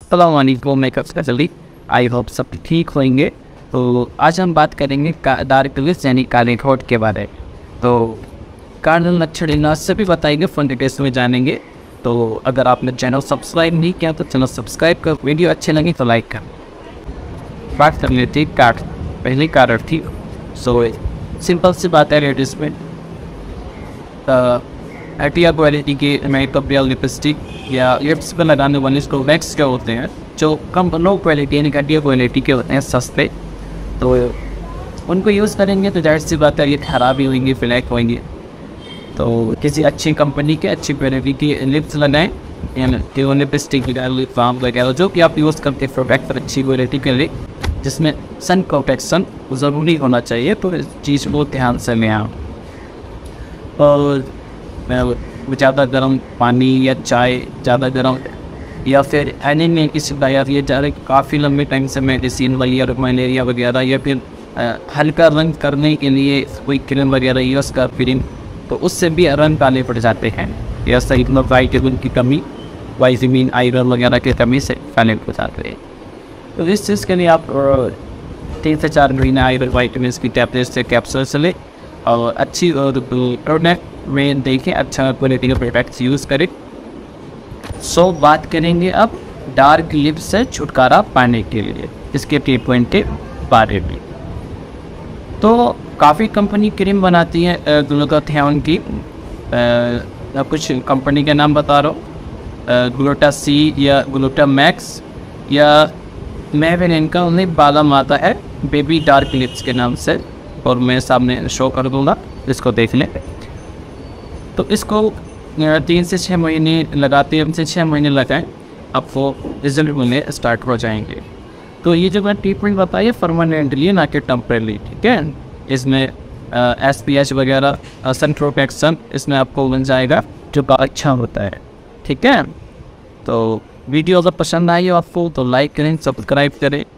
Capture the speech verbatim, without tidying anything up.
अस्सलाम वालेकुम makeup specialist, I hope सब ठीक होंगे। तो आज हम बात करेंगे डार्क लिप्स यानी काले होठ के बारे में। तो कार्डिनल लक्षण इलाज से भी बताएंगे, फन डिटेल्स में जानेंगे। तो अगर आपने चैनल सब्सक्राइब नहीं किया तो चैनल सब्सक्राइब कर, वीडियो अच्छे लगे तो लाइक कर। बात कर लेते कार्ड, पहली कार्ड थी। सो सिंपल सी बात है, एडवर्टीजमेंट घटिया क्वालिटी के मेकअप या लिपस्टिक या लिप्स पर लगाने वाले इसको वैक्स के होते हैं जो कम लो क्वालिटी यानी घटिया क्वालिटी के होते हैं, सस्ते। तो उनको यूज़ करेंगे तो जाहिर सी बात है ये खराब ही होंगे, फ्लैक होंगे। तो किसी अच्छी कंपनी के अच्छी क्वालिटी की लिप्स लगाएं यानी कि लिपस्टिक लिप बाम वगैरह जो कि आप यूज़ करते हैं प्रोडक्ट पर अच्छी क्वालिटी के लिए, जिसमें सन प्रोटेक्शन ज़रूरी होना चाहिए। तो इस चीज़ को ध्यान से लें आप। और ज़्यादा गर्म पानी या चाय, ज़्यादा गर्म या फिर एनीमिया की शिकायत, ये ज़्यादा काफ़ी लंबे टाइम से मेडिसिन वगैरह मलेरिया वगैरह या फिर हल्का रंग करने के लिए कोई क्रीम वगैरह यूज़ कर क्रीम, तो उससे भी रंग काले पड़ जाते हैं। या सही मतलब वाइटामिन की कमी, वाइटामिन आयरन वगैरह की कमी से काले पड़ जाते हैं। तो इस चीज़ के लिए आप तीन से चार महीने आयरन वाइटामिन की टैबलेट से कैप्सूल से लें और अच्छी प्रोडक्ट में देखें, अच्छा क्वालिटी का प्रोडक्ट्स यूज़ करें। सो बात करेंगे अब डार्क लिप्स से छुटकारा पाने के लिए, इसके की पॉइंट के बारे में। तो काफ़ी कंपनी क्रीम बनाती है ग्लूटाथियोन की, आ, कुछ कंपनी के नाम बता रहा हूँ, ग्लूटा सी या ग्लूटा मैक्स या मैं भी इनका उन्हें बादाम आता है बेबी डार्क लिप्स के नाम से, और मैं सामने शो कर दूँगा, इसको देख लें। तो इसको तीन से छः महीने लगाते हैं, से छः महीने लगाएं, आपको रिजल्ट मिलने स्टार्ट हो जाएंगे। तो ये जो मैं ट्रीटमेंट बताई है परमानेंटली ना कि टेम्परेरी, ठीक है। इसमें एस पी एच वगैरह सन प्रोटेक्शन इसमें आपको मिल जाएगा जो अच्छा होता है, ठीक है। तो वीडियो अगर पसंद आई हो आपको तो लाइक करें, सब्सक्राइब करें।